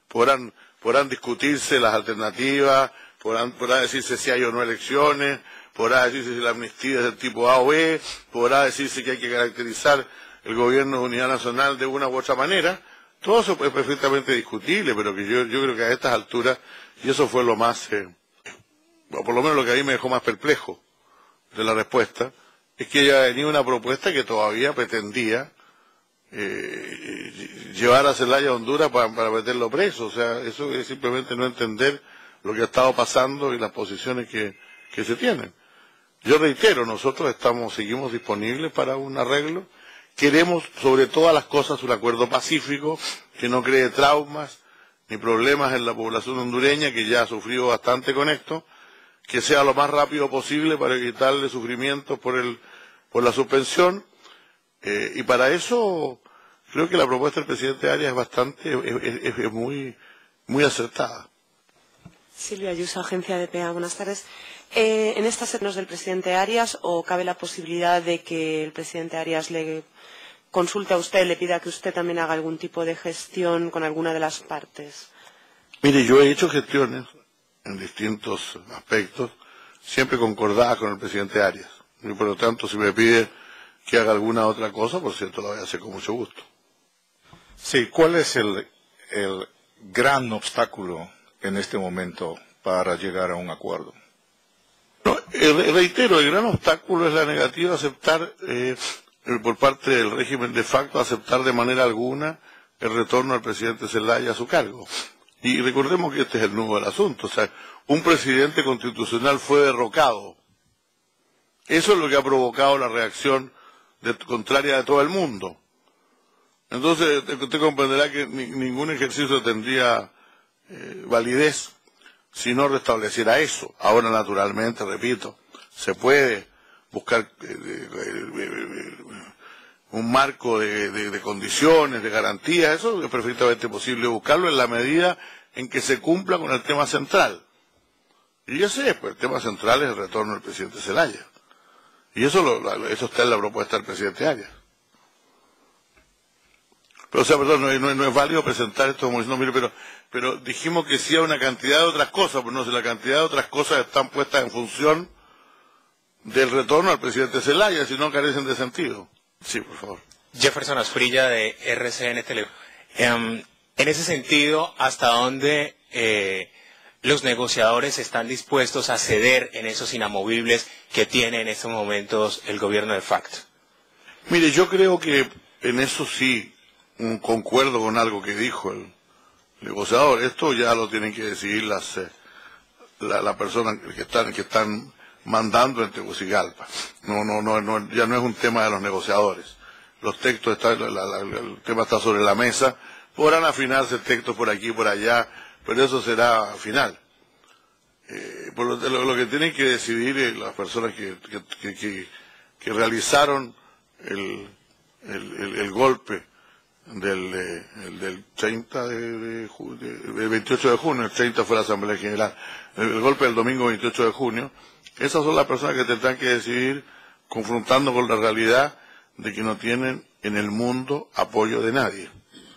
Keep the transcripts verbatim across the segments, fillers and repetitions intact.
podrán, podrán discutirse las alternativas, podrán, podrá decirse si hay o no elecciones, podrá decirse si la amnistía es del tipo A o B, podrá decirse que hay que caracterizar el gobierno de unidad nacional de una u otra manera. Todo eso es perfectamente discutible, pero que yo, yo creo que a estas alturas, y eso fue lo más, eh, o por lo menos lo que a mí me dejó más perplejo de la respuesta, es que ella venía una propuesta que todavía pretendía eh, llevar a Zelaya a Honduras para, para meterlo preso. O sea, eso es simplemente no entender lo que ha estado pasando y las posiciones que, que se tienen. Yo reitero, nosotros estamos, seguimos disponibles para un arreglo. Queremos, sobre todas las cosas, un acuerdo pacífico que no cree traumas ni problemas en la población hondureña, que ya ha sufrido bastante con esto, que sea lo más rápido posible para evitarle sufrimientos por el por la suspensión, eh, y para eso creo que la propuesta del presidente Arias es bastante, es, es, es muy, muy acertada. Silvia Ayuso, agencia de P A, buenas tardes. Eh, ¿En estas sesiones del presidente Arias o cabe la posibilidad de que el presidente Arias le consulte a usted, le pida que usted también haga algún tipo de gestión con alguna de las partes? Mire, yo he hecho gestiones en distintos aspectos, siempre concordadas con el presidente Arias. Y por lo tanto, si me pide que haga alguna otra cosa, por cierto, lo voy a hacer con mucho gusto. Sí, ¿cuál es el, el gran obstáculo en este momento para llegar a un acuerdo? No, eh, reitero, el gran obstáculo es la negativa a aceptar, eh, por parte del régimen de facto, aceptar de manera alguna el retorno al presidente Zelaya a su cargo. Y recordemos que este es el nudo del asunto. O sea, un presidente constitucional fue derrocado. Eso es lo que ha provocado la reacción de, contraria de todo el mundo. Entonces, usted comprenderá que ni, ningún ejercicio tendría eh, validez si no restableciera eso. Ahora, naturalmente, repito, se puede buscar eh, eh, eh, un marco de, de, de condiciones, de garantías. Eso es perfectamente posible buscarlo en la medida en que se cumpla con el tema central. Y ese pues, el tema central es el retorno del presidente Zelaya. Y eso, lo, eso está en la propuesta del presidente Arias. Pero, o sea, perdón, no, no, no es válido presentar esto como diciendo, mire, pero, pero dijimos que sí hay una cantidad de otras cosas, pero no sé, la cantidad de otras cosas están puestas en función del retorno al presidente Zelaya, si no carecen de sentido. Sí, por favor. Jefferson Asprilla, de R C N Televisión. Um, en ese sentido, ¿hasta dónde eh, los negociadores están dispuestos a ceder en esos inamovibles que tiene en estos momentos el gobierno de facto? Mire, yo creo que en eso sí un concuerdo con algo que dijo el negociador. Esto ya lo tienen que decidir las eh, la, la persona que están que están mandando en Tegucigalpa. No, no, no, no, ya no es un tema de los negociadores. Los textos están, la, la, el tema está sobre la mesa. Podrán afinarse textos por aquí y por allá, pero eso será final. Eh, por lo, lo, lo que tienen que decidir eh, las personas que, que, que, que, que realizaron el, el, el, el golpe del, eh, el, del treinta de, de, de, de veintiocho de junio, el treinta fue la Asamblea General, el, el golpe del domingo veintiocho de junio, esas son las personas que tendrán que decidir confrontando con la realidad de que no tienen en el mundo apoyo de nadie.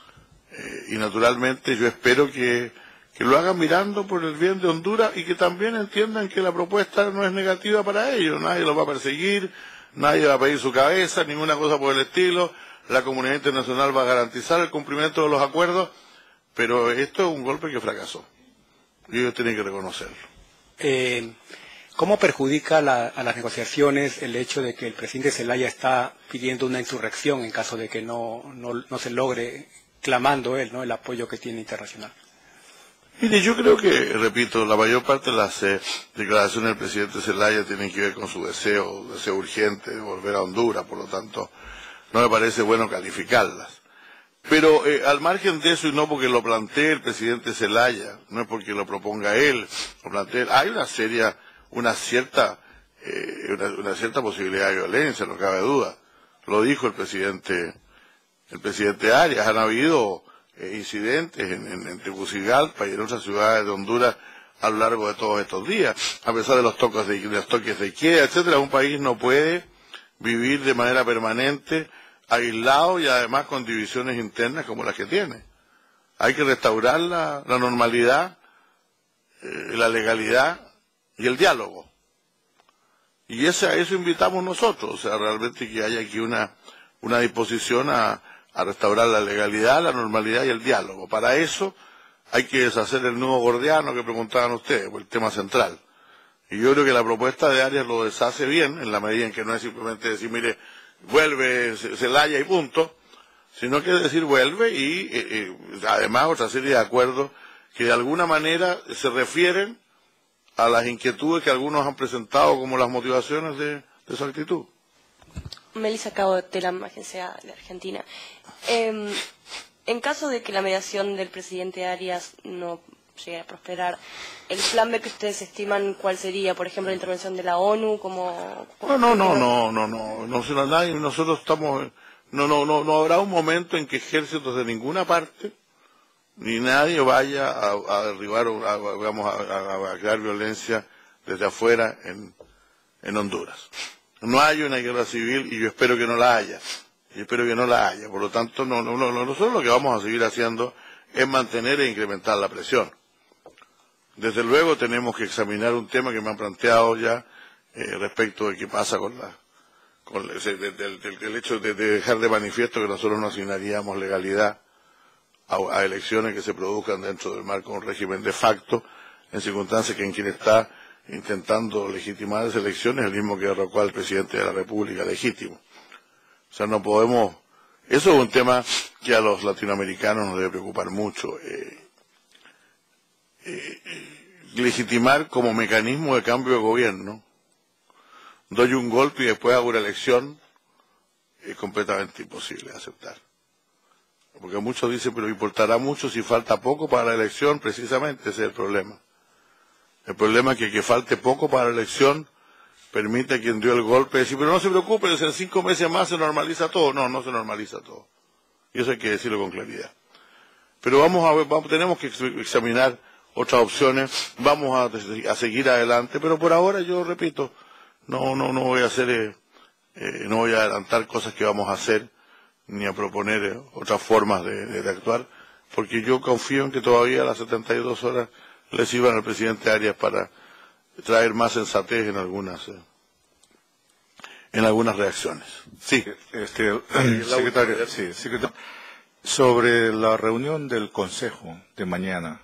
Eh, y naturalmente yo espero que, que lo hagan mirando por el bien de Honduras y que también entiendan que la propuesta no es negativa para ellos. Nadie los va a perseguir, nadie va a pedir su cabeza, ninguna cosa por el estilo. La comunidad internacional va a garantizar el cumplimiento de los acuerdos, pero esto es un golpe que fracasó. Y ellos tienen que reconocerlo. Eh, ¿Cómo perjudica la, a las negociaciones el hecho de que el presidente Zelaya está pidiendo una insurrección en caso de que no, no, no se logre, clamando él, ¿no?, el apoyo que tiene internacional? Mire, yo creo que, repito, la mayor parte de las eh, declaraciones del presidente Zelaya tienen que ver con su deseo, deseo urgente de volver a Honduras, por lo tanto, no me parece bueno calificarlas. Pero eh, al margen de eso, y no porque lo plantee el presidente Zelaya, no es porque lo proponga él, lo plantee él, hay una seria, una cierta, eh, una, una cierta posibilidad de violencia, no cabe duda. Lo dijo el presidente, el presidente Arias, han habido eh, incidentes en, en, en Tegucigalpa y en otras ciudades de Honduras a lo largo de todos estos días, a pesar de los toques de, de los toques de queda, etcétera. Un país no puede vivir de manera permanente, aislado y además con divisiones internas como las que tiene. hay que restaurar la, la normalidad, eh, la legalidad y el diálogo. Y ese, a eso invitamos nosotros, o sea, realmente que haya aquí una, una disposición a, a restaurar la legalidad, la normalidad y el diálogo. Para eso hay que deshacer el nudo gordiano que preguntaban ustedes, el tema central. Y yo creo que la propuesta de Arias lo deshace bien, en la medida en que no es simplemente decir, mire, vuelve Zelaya y punto, sino que es decir, vuelve y eh, eh, además otra serie de acuerdos que de alguna manera se refieren a las inquietudes que algunos han presentado como las motivaciones de, de su actitud. Melissa Cabo, de la Agencia de Argentina. Eh, en caso de que la mediación del presidente Arias no llegue a prosperar, ¿el plan B que ustedes estiman cuál sería? Por ejemplo, la intervención de la ONU, como... No, no, no, no, no, no, no, no, nadie, nosotros estamos... No, no, no, no habrá un momento en que ejércitos de ninguna parte, ni nadie vaya a, a derribar o a, vamos a, a, a crear violencia desde afuera en, en Honduras. No hay una guerra civil y yo espero que no la haya. Y espero que no la haya. Por lo tanto, no, no, no, nosotros lo que vamos a seguir haciendo es mantener e incrementar la presión. Desde luego tenemos que examinar un tema que me han planteado ya eh, respecto de qué pasa con la con el, del, del, del hecho de, de dejar de manifiesto que nosotros no asignaríamos legalidad a, a elecciones que se produzcan dentro del marco de un régimen de facto, en circunstancias que en quien está intentando legitimar esas elecciones es el mismo que derrocó al presidente de la República legítimo. O sea, no podemos... Eso es un tema que a los latinoamericanos nos debe preocupar mucho. Eh, eh, eh, legitimar como mecanismo de cambio de gobierno, doy un golpe y después hago una elección, es completamente imposible de aceptar. Porque muchos dicen, pero importará mucho si falta poco para la elección, precisamente ese es el problema. El problema es que que falte poco para la elección permite a quien dio el golpe decir, pero no se preocupe, en cinco meses más se normaliza todo. No, no se normaliza todo. Y eso hay que decirlo con claridad. Pero vamos a ver, vamos, tenemos que examinar otras opciones, vamos a, a seguir adelante, pero por ahora yo repito, no, no, no voy a hacer, eh, eh, no voy a adelantar cosas que vamos a hacer, ni a proponer eh, otras formas de, de, de actuar, porque yo confío en que todavía las setenta y dos horas le sirvan al presidente Arias para traer más sensatez en algunas eh, en algunas reacciones. Sí, este, secretario, sí, secretario, sobre la reunión del Consejo de mañana,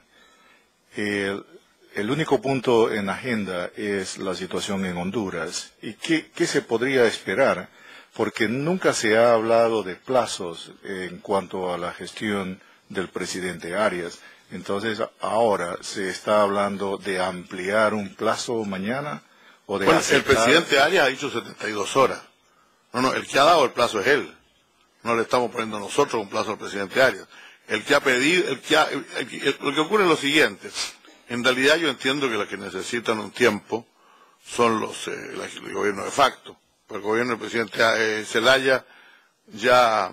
el, el único punto en agenda es la situación en Honduras. ¿Y qué, qué se podría esperar? Porque nunca se ha hablado de plazos en cuanto a la gestión del presidente Arias. Entonces, ahora se está hablando de ampliar un plazo mañana o de bueno, aceptar... El presidente Arias ha dicho setenta y dos horas. No, no, el que ha dado el plazo es él. No le estamos poniendo nosotros un plazo al presidente Arias. El que ha pedido, el que ha, el, el, lo que ocurre es lo siguiente. En realidad yo entiendo que los que necesitan un tiempo son los eh, el, el gobierno de facto. El gobierno del presidente eh, Zelaya ya,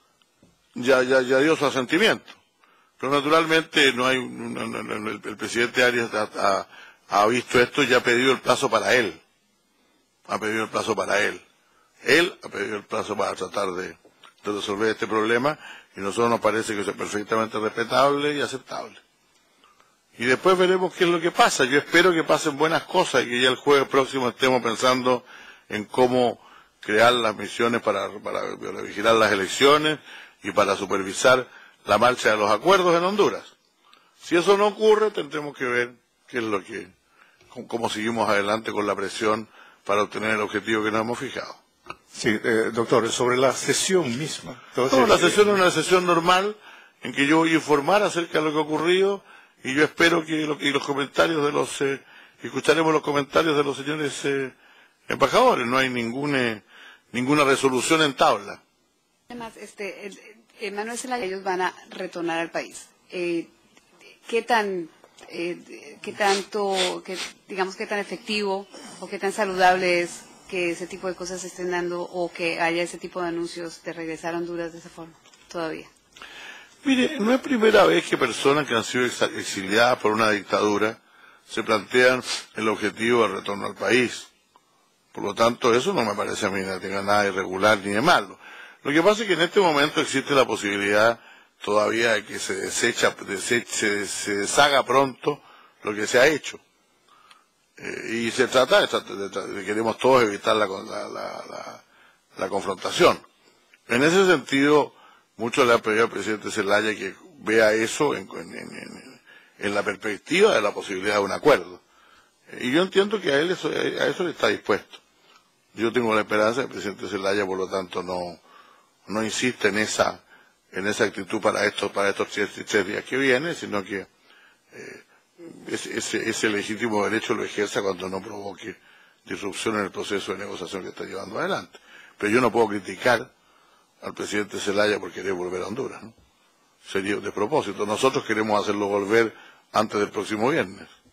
ya, ya, ya dio su asentimiento. Pero naturalmente no hay no, no, no, el, el presidente Arias ha, ha, ha visto esto y ha pedido el plazo para él. Ha pedido el plazo para él. Él ha pedido el plazo para tratar de, de resolver este problema y a nosotros nos parece que es perfectamente respetable y aceptable. Y después veremos qué es lo que pasa. Yo espero que pasen buenas cosas y que ya el jueves próximo estemos pensando en cómo crear las misiones para, para, para vigilar las elecciones y para supervisar la marcha de los acuerdos en Honduras. Si eso no ocurre, tendremos que ver qué es lo que, cómo seguimos adelante con la presión para obtener el objetivo que nos hemos fijado. Sí, eh, doctor, sobre la sesión misma. Entonces, no, la eh, sesión es una sesión normal en que yo voy a informar acerca de lo que ha ocurrido y yo espero que lo, y los comentarios de los, eh, escucharemos los comentarios de los señores eh, embajadores. No hay ninguna, ninguna resolución en tabla. Además, este, el, el Manuel Zelaya, ellos van a retornar al país. Eh, ¿Qué tan, eh, qué tanto, qué, digamos, qué tan efectivo o qué tan saludable es que ese tipo de cosas se estén dando o que haya ese tipo de anuncios de regresar a Honduras de esa forma todavía? Mire, no es primera vez que personas que han sido exiliadas por una dictadura se plantean el objetivo del retorno al país. Por lo tanto, eso no me parece a mí que tenga nada de irregular ni de malo. Lo que pasa es que en este momento existe la posibilidad todavía que se desecha, desecha se, se deshaga pronto lo que se ha hecho. Eh, y se trata de, de, de, de queremos todos evitar la, la, la, la, la confrontación. En ese sentido, mucho le ha pedido al presidente Zelaya que vea eso en, en, en, en la perspectiva de la posibilidad de un acuerdo. Y yo entiendo que a él eso, a eso le está dispuesto. Yo tengo la esperanza que el presidente Zelaya, por lo tanto, no, no insiste en esa, en esa actitud para estos, para estos tres, tres días que vienen, sino que eh, ese, ese, ese legítimo derecho lo ejerza cuando no provoque disrupción en el proceso de negociación que está llevando adelante. Pero yo no puedo criticar al presidente Zelaya por querer volver a Honduras, ¿no? Sería de propósito. Nosotros queremos hacerlo volver antes del próximo viernes.